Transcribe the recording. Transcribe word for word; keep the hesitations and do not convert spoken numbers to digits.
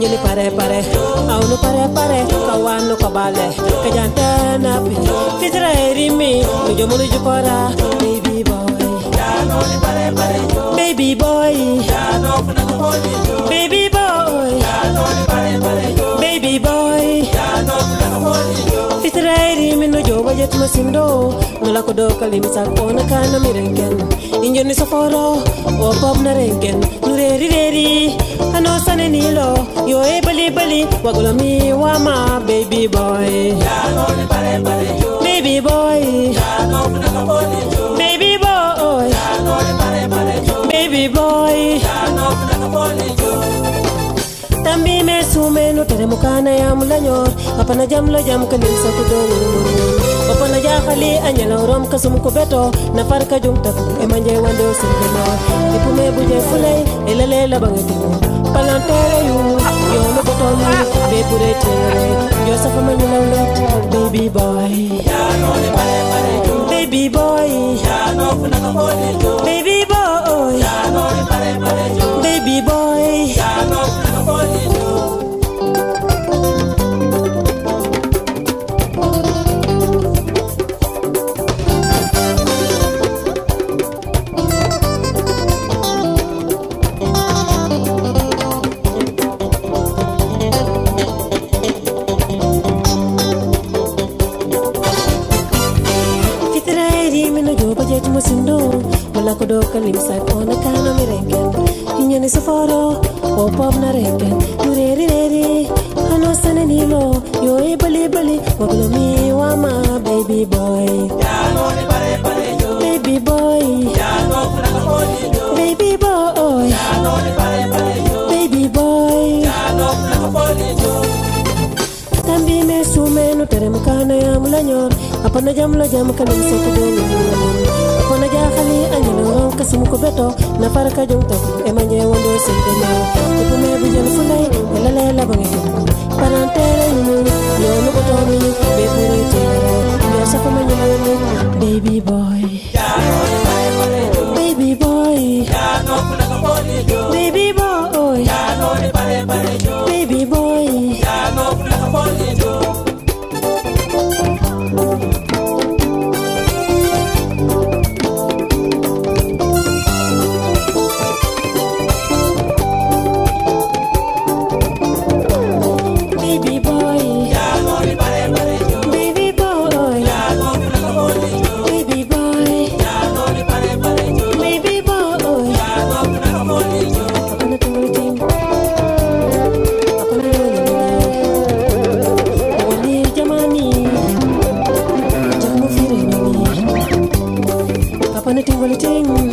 ni pare pare au no pare pare kawan no kabale kajanta na pi fitra erimi no jomo no jukora baby boy ya no ni pare pare baby boy ya no kuna ko baby boy ya no ni pare pare baby boy ya no kuna ko fitra erimi no jomo jet masindo no la ko do kalim sa kona kana mirengen injoni saforo o pop na rengen nureri reri ano sane nilo yo e bali bali wagolo mi wama baby boy ya no ni pare pare baby boy ya no kuna ko baby boy ya no ni pare pare baby boy ya no kuna ko tambi me sume no tere mukana ya mulanyor apana jam lo jam kalim sa kudo apana ja khali anyala rom kasum ko beto na farka jum tak e manje wando singena ipu me buje fulay elele la bangati palantere yu yo no botoni be pure tere yo safa manila let baby boy ya no ne pare pare baby boy ya no kuna ko baby boy ya no ne pare pare baby boy ya no kuna ko do kalim sa kona kana mirengen inyani safaro o pop na rengen nureri reri ano sane nilo yo e bali bali waglo mi wama baby boy ya no ni pare pare yo baby boy ya no kuna ko baby boy ya no ni pare pare yo baby boy ya no kuna ko tambi me sume no tere mukana ya mulanyor apana jam la jam kalim sa kudo apana ja khali anyalo kasum ko beto na farka jom tak e manje wando singena ipu me bujen fulay elale la bangi parantere ni yo no botoni be puri tere yo safa manyo baby boy ya no ni pare pare baby boy ya no kuna ko baby boy ya no ni pare pare baby boy ya no kuna ko ting